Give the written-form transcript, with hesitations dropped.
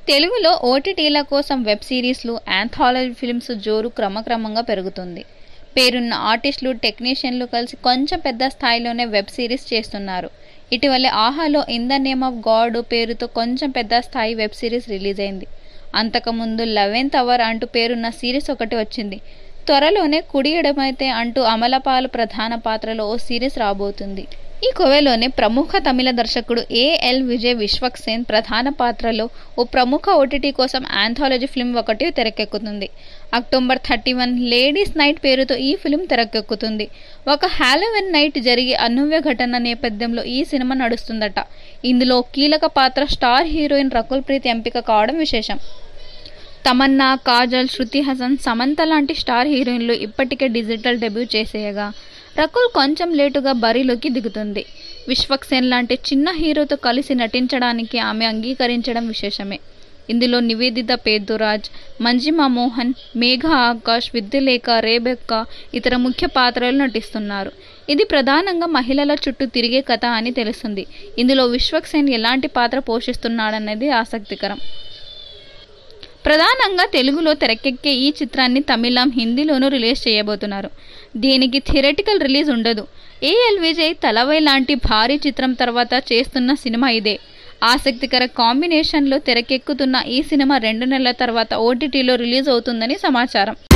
తెలుగులో ఓటీటీల కోసం వెబ్ సిరీస్లు, యాంథాలజీ ఫిల్మ్స్ జోరు క్రమక్రమంగా పెరుగుతుంది. పేరున్న ఆర్టిస్టులు, టెక్నీషియన్లు కలిసి కొంచెం పెద్ద స్థాయిలోనే వెబ్ సిరీస్ చేస్తున్నారు. ఇటీవలే ఆహాలో in the name of God పేరుతో కొంచెం పెద్ద స్థాయి వెబ్ సిరీస్ రిలీజ్ అయింది. అంతకుముందు 11th అవర్ అంటూ పేరున్న సిరీస్ ఒకటి వచ్చింది. త్వరలోనే కుడి ఎడమైతే అంటూ అమలపాల్ ప్రధాన పాత్రలో ఓ సిరీస్ రాబోతుంది. ఈ కోవలోనే ప్రముఖ తమిళ దర్శకుడు ఏఎల్ విజయ్ విశ్వక్సేన్ ప్రధాన పాత్రలో ఓ ప్రముఖ ఓటీటీ కోసం యాంథాలజీ ఫిల్మ్ ఒకటి తెరకెక్కుతుంది. అక్టోబర్ 31 లేడీస్ నైట్ పేరుతో ఈ ఫిల్మ్ తెరకెక్కుతుంది. ఒక హాలోవీన్ నైట్ జరిగే అనూహ్య ఘటన నేపథ్యంలో ఈ సినిమా నడుస్తుందట. ఇందులో కీలక పాత్ర స్టార్ హీరోయిన్ రకుల్ ప్రీత్ ఎంపిక కావడం విశేషం. తమన్నా, కాజల్, శృతి హాసన్, సమంత లాంటి స్టార్ హీరోయిన్లు ఇప్పటికే డిజిటల్ డెబ్యూ చేసేయగా రకుల్ కొంచెం లేటుగా బరిలోకి దిగుతుంది. విశ్వక్సేన్ లాంటి చిన్న హీరోతో కలిసి నటించడానికి ఆమె అంగీకరించడం విశేషమే. ఇందులో నివేదిత పేద్దురాజ్, మంజిమా మోహన్, మేఘ ఆకాష్, విద్యలేఖ, రేబెక్క ఇతర ముఖ్య పాత్రలు నటిస్తున్నారు. ఇది ప్రధానంగా మహిళల చుట్టూ తిరిగే కథ అని తెలుస్తుంది. ఇందులో విశ్వక్సేన్ ఎలాంటి పాత్ర పోషిస్తున్నాడనేది ఆసక్తికరం. ప్రధానంగా తెలుగులో తెరకెక్కే ఈ చిత్రాన్ని తమిళం, హిందీలోనూ రిలీజ్ చేయబోతున్నారు. దీనికి థియేట్రికల్ రిలీజ్ ఉండదు. ఏఎల్ విజయ్ తలవై లాంటి భారీ చిత్రం తర్వాత చేస్తున్న సినిమా ఇదే. ఆసక్తికర కాంబినేషన్లో తెరకెక్కుతున్న ఈ సినిమా 2 నెలల తర్వాత ఓటీటీలో రిలీజ్ అవుతుందని సమాచారం.